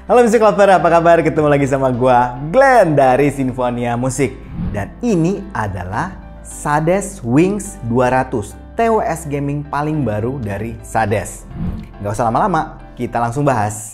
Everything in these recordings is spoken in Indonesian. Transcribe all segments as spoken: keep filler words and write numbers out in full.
Halo Music Lover, apa kabar? Ketemu lagi sama gua, Glenn dari Sinfonia Musik. Dan ini adalah Sades Wings dua ratus, T W S gaming paling baru dari Sades. Nggak usah lama-lama, kita langsung bahas.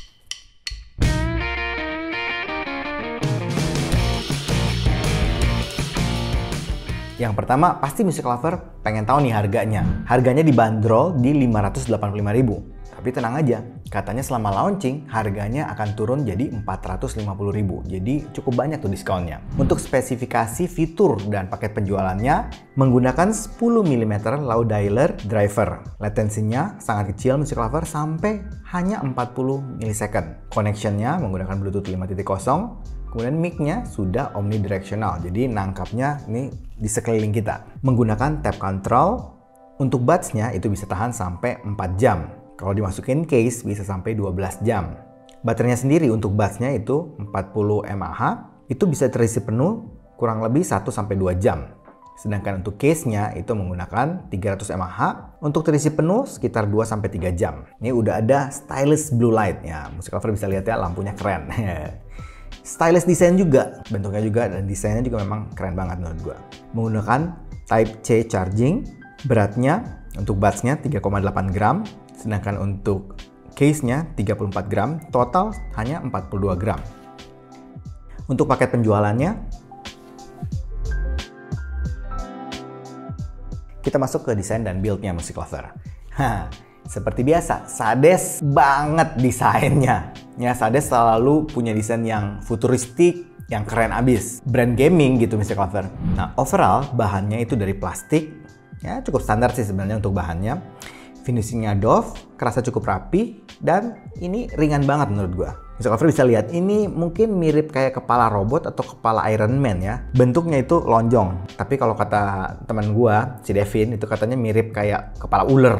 Yang pertama, pasti Music Lover pengen tahu nih harganya. Harganya dibanderol di lima ratus delapan puluh lima ribu. Tapi tenang aja, katanya selama launching harganya akan turun jadi empat ratus lima puluh ribu. Jadi cukup banyak tuh diskonnya. Untuk spesifikasi fitur dan paket penjualannya menggunakan sepuluh milimeter low dialer driver. Latensinya sangat kecil Music Lover, sampai hanya empat puluh milisecond. Connectionnya menggunakan Bluetooth lima titik nol. Kemudian mic-nya sudah omnidirectional, jadi nangkapnya ini di sekeliling kita. Menggunakan tap control. Untuk buds-nya itu bisa tahan sampai empat jam. Kalau dimasukin case bisa sampai dua belas jam. Baterainya sendiri untuk buds-nya itu empat puluh mAh, itu bisa terisi penuh kurang lebih satu sampai dua jam. Sedangkan untuk case-nya itu menggunakan tiga ratus mAh, untuk terisi penuh sekitar dua sampai tiga jam. Ini udah ada stylus blue light ya. Music Lover bisa lihat ya, lampunya keren. Stylish desain juga, bentuknya juga dan desainnya juga memang keren banget menurut gua. Menggunakan Type C charging, beratnya untuk buds-nya tiga koma delapan gram, sedangkan untuk case-nya tiga puluh empat gram, total hanya empat puluh dua gram. Untuk paket penjualannya, kita masuk ke desain dan build-nya Music Lover. Hah, seperti biasa, Sades banget desainnya. Ya, Sades selalu punya desain yang futuristik, yang keren abis. Brand gaming gitu Music Lover. Nah, overall bahannya itu dari plastik. Ya, cukup standar sih sebenarnya untuk bahannya. Finishingnya doff, kerasa cukup rapi, dan ini ringan banget menurut gua. Music Lover bisa lihat, ini mungkin mirip kayak kepala robot atau kepala Iron Man ya. Bentuknya itu lonjong, tapi kalau kata teman gua, si Devin, itu katanya mirip kayak kepala ular.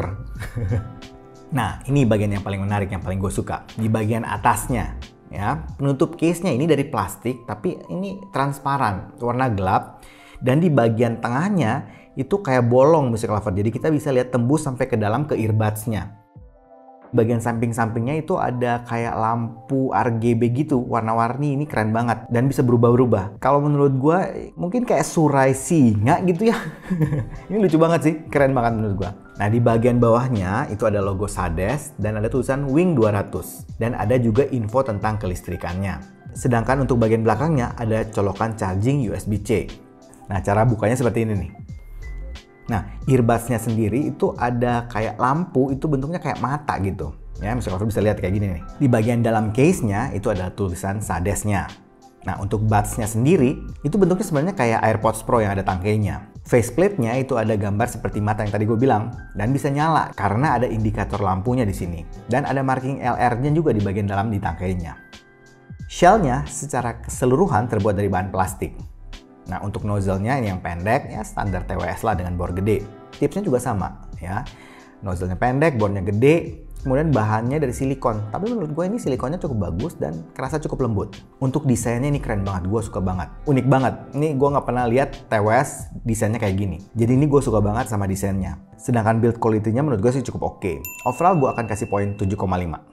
Nah, ini bagian yang paling menarik, yang paling gue suka. Di bagian atasnya, ya, penutup case-nya ini dari plastik, tapi ini transparan, warna gelap. Dan di bagian tengahnya, itu kayak bolong Music Lover. Jadi kita bisa lihat tembus sampai ke dalam ke earbuds-nya. Bagian samping-sampingnya itu ada kayak lampu R G B gitu, warna-warni, ini keren banget. Dan bisa berubah-ubah. Kalau menurut gue, mungkin kayak surai singa gitu ya. Ini lucu banget sih, keren banget menurut gue. Nah, di bagian bawahnya itu ada logo Sades dan ada tulisan Wing dua ratus. Dan ada juga info tentang kelistrikannya. Sedangkan untuk bagian belakangnya ada colokan charging U S B C. Nah, cara bukanya seperti ini nih. Nah, earbuds-nya sendiri itu ada kayak lampu, itu bentuknya kayak mata gitu. Ya, Music Lover bisa lihat kayak gini nih. Di bagian dalam case-nya itu ada tulisan Sades-nya. Nah, untuk buds-nya sendiri, itu bentuknya sebenarnya kayak AirPods Pro yang ada tangkainya. Faceplate-nya itu ada gambar seperti mata yang tadi gue bilang, dan bisa nyala karena ada indikator lampunya di sini. Dan ada marking L R-nya juga di bagian dalam di tangkainya. Shell-nya secara keseluruhan terbuat dari bahan plastik. Nah, untuk nozzle-nya ini yang pendek, ya standar T W S lah dengan bor gede. Tipsnya juga sama, ya. Nozzle-nya pendek, bornya gede, kemudian bahannya dari silikon. Tapi menurut gue ini silikonnya cukup bagus dan kerasa cukup lembut. Untuk desainnya ini keren banget, gue suka banget. Unik banget, ini gue nggak pernah lihat T W S desainnya kayak gini. Jadi ini gue suka banget sama desainnya. Sedangkan build quality-nya menurut gue sih cukup oke. Overall gue akan kasih poin tujuh koma lima.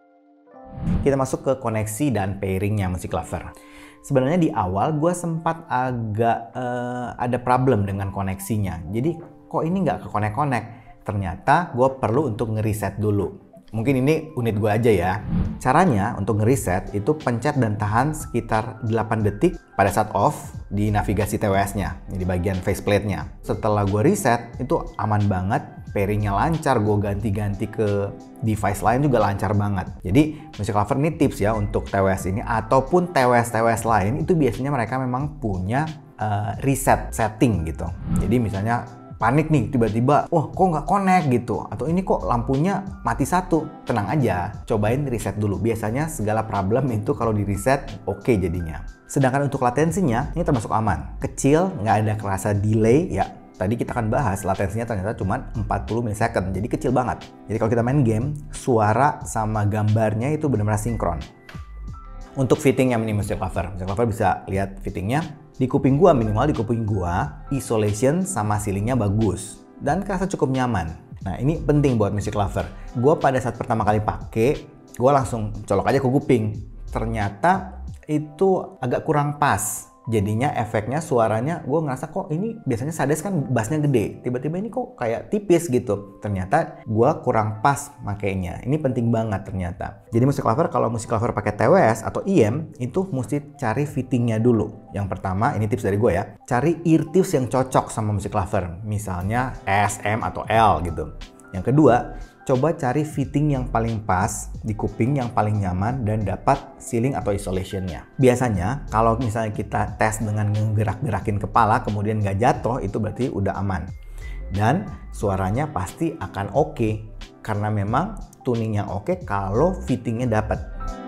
Kita masuk ke koneksi dan pairing-nya Music Lover. Sebenarnya di awal gue sempat agak uh, ada problem dengan koneksinya. Jadi kok ini nggak ke connect-connect? Ternyata gue perlu untuk ngereset dulu. Mungkin ini unit gue aja ya. Caranya untuk ngereset itu pencet dan tahan sekitar delapan detik pada saat off di navigasi T W S-nya, di bagian faceplate-nya. Setelah gue reset itu aman banget. Pairingnya lancar, gue ganti-ganti ke device lain juga lancar banget. Jadi Music Lover ini tips ya untuk T W S ini ataupun T W S-T W S lain, itu biasanya mereka memang punya uh, reset setting gitu. Jadi misalnya panik nih tiba-tiba, wah kok nggak connect gitu, atau ini kok lampunya mati satu. Tenang aja, cobain reset dulu. Biasanya segala problem itu kalau di reset oke okay jadinya. Sedangkan untuk latensinya ini termasuk aman, kecil, nggak ada kerasa delay ya. Tadi kita akan bahas latensinya ternyata cuma empat puluh milisecond, jadi kecil banget. Jadi kalau kita main game, suara sama gambarnya itu benar-benar sinkron. Untuk fittingnya ini Music Lover, Music Lover bisa lihat fittingnya. Di kuping gua, minimal di kuping gua, isolation sama ceilingnya bagus. Dan kerasa cukup nyaman. Nah ini penting buat Music Lover. Gua pada saat pertama kali pakai, gue langsung colok aja ke kuping. Ternyata itu agak kurang pas. Jadinya efeknya suaranya gue ngerasa kok ini biasanya Sades kan bassnya gede, tiba-tiba ini kok kayak tipis gitu. Ternyata gue kurang pas makainya. Ini penting banget ternyata. Jadi musik lover kalau musik lover pakai T W S atau I M itu mesti cari fittingnya dulu. Yang pertama, ini tips dari gue ya, cari eartips yang cocok sama musik lover. Misalnya S, M atau L gitu. Yang kedua, coba cari fitting yang paling pas di kuping, yang paling nyaman dan dapat sealing atau isolationnya. Biasanya kalau misalnya kita tes dengan ngegerak-gerakin kepala kemudian nggak jatuh, itu berarti udah aman. Dan suaranya pasti akan oke karena memang tuningnya oke kalau fittingnya dapat.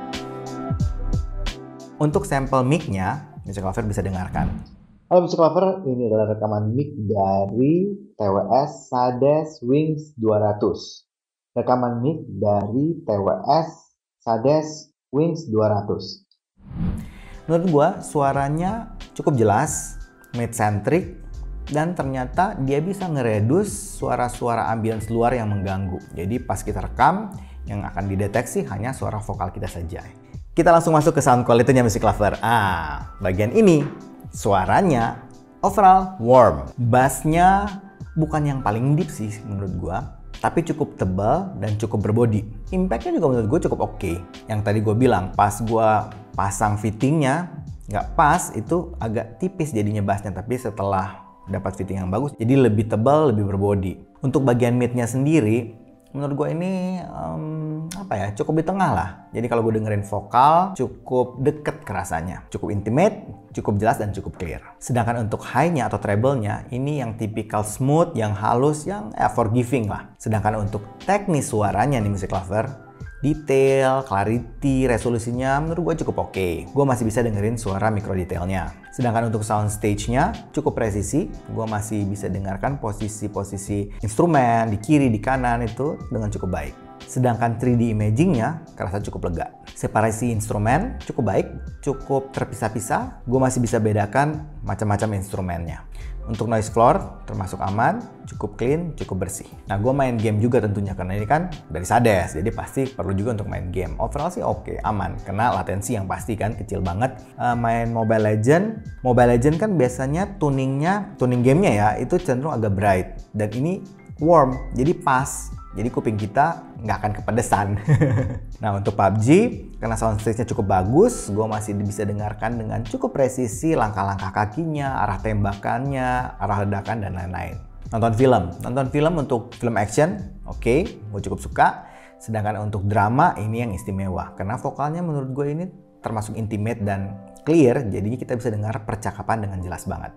Untuk sampel mic-nya, Music Lover bisa dengarkan. Halo Music Lover, ini adalah rekaman mic dari T W S Sades Wings dua ratus. Rekaman mic dari T W S Sades Wings dua ratus. Menurut gua suaranya cukup jelas, mid-centric, dan ternyata dia bisa ngeredus suara-suara ambience luar yang mengganggu. Jadi pas kita rekam, yang akan dideteksi hanya suara vokal kita saja. Kita langsung masuk ke sound quality-nya Music Lover. Ah, bagian ini suaranya overall warm. Bassnya bukan yang paling deep sih menurut gua, tapi cukup tebal dan cukup berbody. Impact-nya juga menurut gue cukup oke. Okay. Yang tadi gue bilang, pas gue pasang fittingnya, nggak pas, itu agak tipis jadinya bassnya. Tapi setelah dapat fitting yang bagus, jadi lebih tebal, lebih berbody. Untuk bagian mid-nya sendiri, menurut gue ini um, apa ya, cukup di tengah lah. Jadi kalau gue dengerin vokal, cukup deket kerasanya. Cukup intimate, cukup jelas dan cukup clear. Sedangkan untuk high-nya atau treble-nya, ini yang tipikal smooth, yang halus, yang eh, forgiving lah. Sedangkan untuk teknis suaranya nih Music Lover, detail, clarity, resolusinya menurut gue cukup oke. Okay. Gue masih bisa dengerin suara micro detailnya. Sedangkan untuk sound stage-nya cukup presisi. Gue masih bisa dengarkan posisi-posisi instrumen di kiri, di kanan itu dengan cukup baik. Sedangkan tiga D imaging-nya kerasa cukup lega. Separasi instrumen cukup baik, cukup terpisah-pisah. Gue masih bisa bedakan macam-macam instrumennya. Untuk noise floor termasuk aman, cukup clean, cukup bersih. Nah, gue main game juga tentunya karena ini kan dari Sades, jadi pasti perlu juga untuk main game. Overall sih oke, okay, aman, karena latensi yang pasti kan kecil banget. Uh, main Mobile Legend, Mobile Legend kan biasanya tuningnya, tuning gamenya ya itu cenderung agak bright, dan ini warm, jadi pas. Jadi kuping kita nggak akan kepedesan. Nah, untuk P U B G, karena soundstage-nya cukup bagus, gue masih bisa dengarkan dengan cukup presisi langkah-langkah kakinya, arah tembakannya, arah ledakan, dan lain-lain. Nonton film. Nonton film untuk film action, oke, okay, gue cukup suka. Sedangkan untuk drama, ini yang istimewa. Karena vokalnya menurut gue ini termasuk intimate dan clear, jadinya kita bisa dengar percakapan dengan jelas banget.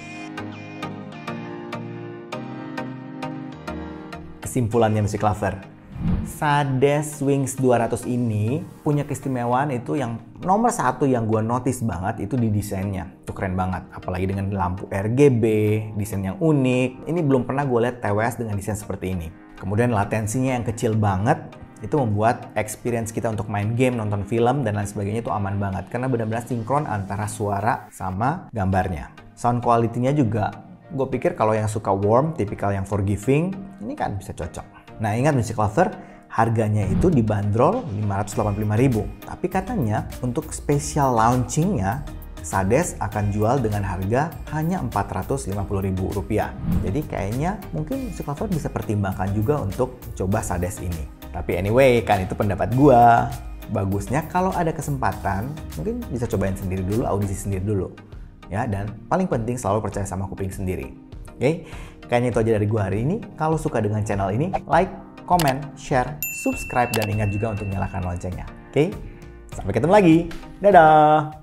Kesimpulannya Music Lover, Sades Wings dua ratus ini punya keistimewaan itu yang nomor satu yang gue notice banget itu di desainnya. Itu keren banget, apalagi dengan lampu R G B, desain yang unik. Ini belum pernah gue lihat T W S dengan desain seperti ini. Kemudian latensinya yang kecil banget, itu membuat experience kita untuk main game, nonton film, dan lain sebagainya itu aman banget. Karena benar-benar sinkron antara suara sama gambarnya. Sound quality-nya juga, gue pikir kalau yang suka warm, tipikal yang forgiving, ini kan bisa cocok. Nah, ingat Music Lover, harganya itu dibanderol lima ratus delapan puluh lima ribu. Tapi katanya untuk special launchingnya, Sades akan jual dengan harga hanya empat ratus lima puluh ribu rupiah. Jadi kayaknya mungkin Music Lover bisa pertimbangkan juga untuk coba Sades ini. Tapi anyway, kan itu pendapat gue. Bagusnya kalau ada kesempatan, mungkin bisa cobain sendiri dulu, audisi sendiri dulu. Ya, dan paling penting selalu percaya sama kuping sendiri. Oke, okay? Kayaknya itu aja dari gua hari ini. Kalau suka dengan channel ini, like, comment, share, subscribe, dan ingat juga untuk nyalakan loncengnya. Oke, okay? Sampai ketemu lagi. Dadah!